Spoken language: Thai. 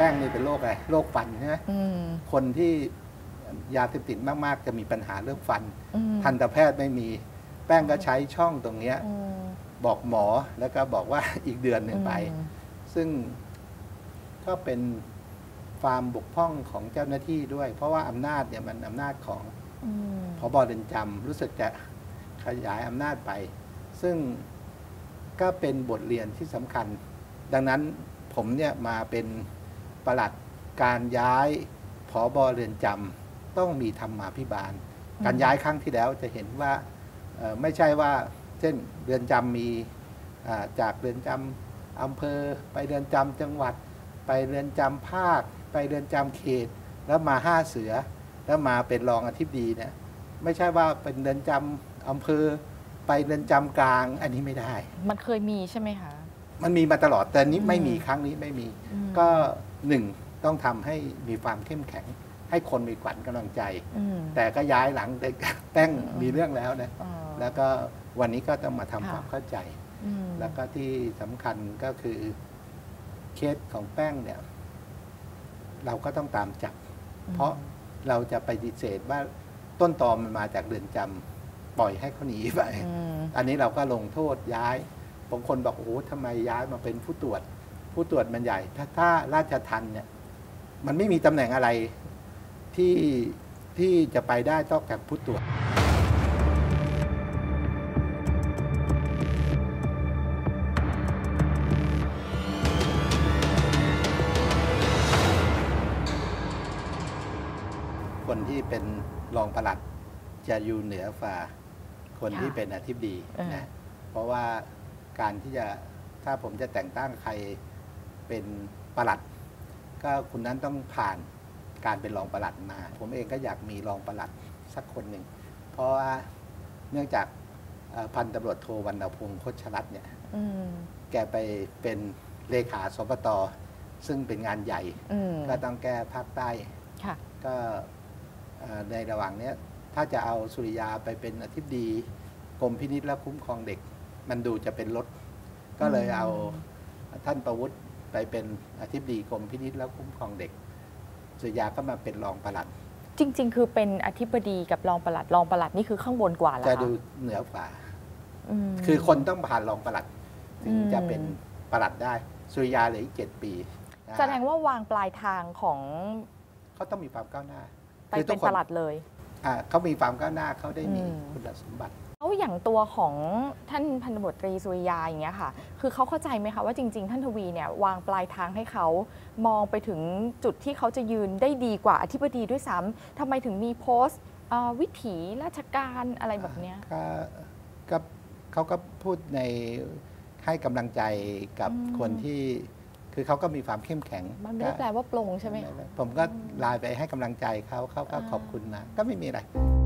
งนี่เป็นโรคอะไรโรคฟันใช่ไหมคนที่ยาเสพติดมากๆจะมีปัญหาเรื่องฟันทันตแพทย์ไม่มีแป้งก็ใช้ช่องตรงนี้บอกหมอแล้วก็บอกว่าอีกเดือนหนึ่งไปซึ่งก็เป็นความบกพร่องของเจ้าหน้าที่ด้วยเพราะว่าอำนาจเนี่ยมันอำนาจของผบ.เรือนจำรู้สึกจะขยายอำนาจไปซึ่งก็เป็นบทเรียนที่สำคัญดังนั้นผมเนี่ยมาเป็นปลัดการย้ายผบ.เรือนจำต้องมีธรรมาภิบาลการย้ายครั้งที่แล้วจะเห็นว่าไม่ใช่ว่าเช่นเรือนจำมีจากเรือนจำอำเภอไปเรือนจำจังหวัดไปเรือนจำภาคไปเรือนจำเขตแล้วมา5 เสือแล้วมาเป็นรองอธิบดีเนี่ยไม่ใช่ว่าเป็นเรือนจำอำเภอไปเรือนจำกลางอันนี้ไม่ได้มันเคยมีใช่ไหมคะมันมีมาตลอดแต่นี้ไม่มีครั้งนี้ไม่มีก็หนึ่งต้องทำให้มีความเข้มแข็งให้คนมีขวัญกำลังใจแต่ก็ย้ายหลังแป้งมีเรื่องแล้วนะแล้วก็วันนี้ก็ต้องมาทำความเข้าใจแล้วก็ที่สำคัญก็คือเคสของแป้งเนี่ยเราก็ต้องตามจับเพราะเราจะไปปฏิเสธว่าต้นตอมันมาจากเรือนจำปล่อยให้เขาหนีไปอันนี้เราก็ลงโทษย้ายบางคนบอกโอ้ทำไมย้ายมาเป็นผู้ตรวจมันใหญ่ถ้าราชทัณฑ์เนี่ยมันไม่มีตำแหน่งอะไรที่จะไปได้ต้องจากผู้ตรวจคนที่เป็นรองปลัดจะอยู่เหนือฝ่าคนที่เป็นอธิบดีนะเพราะว่าการที่จะถ้าผมจะแต่งตั้งใครเป็นปลัดก็คุณนั้นต้องผ่านการเป็นรองปลัดมาผมเองก็อยากมีรองปลัดสักคนหนึ่งเพราะว่าเนื่องจากพันตำรวจโทวรรณพงษ์ คชรัตน์เนี่ยแกไปเป็นเลขาสปต.ซึ่งเป็นงานใหญ่ก็ต้องแก้ภาคใต้ก็ในระหว่างนี้ถ้าจะเอาสุริยาไปเป็นอธิบดีกรมพินิจและคุ้มครองเด็กมันดูจะเป็นลดก็เลยเอาท่านประวุฒิไปเป็นอธิบดีกรมพินิจและคุ้มครองเด็กสุริยาก็มาเป็นรองปลัดจริงๆคือเป็นอธิบดีกับรองปลัดนี่คือข้างบนกว่าแล้วจะดูเหนือกว่าคือคนต้องผ่านรองปลัดถึงจะเป็นปลัดได้สุริยาเหลืออีก7 ปีแสดงว่าวางปลายทางของเขาต้องมีความก้าวหน้าไปเป็นปลัดเลยเขามีความก้าวหน้าเขาได้มีคุณสมบัติแล้วอย่างตัวของท่านพันตำรวจตรีสุริยาอย่างเงี้ยค่ะคือเขาเข้าใจไหมคะว่าจริงๆท่านทวีเนี่ยวางปลายทางให้เขามองไปถึงจุดที่เขาจะยืนได้ดีกว่าอธิบดีด้วยซ้ำทำไมถึงมีโพสต์วิถีราชการอะไรแบบเนี้ยก็เขาก็พูดในให้กำลังใจกับคนที่คือเขาก็มีความเข้มแข็งมันไม่ได้แปลว่าปลงใช่ไหมผมก็ไลน์ไปให้กำลังใจเขาก็ขอบคุณนะก็ไม่มีอะไร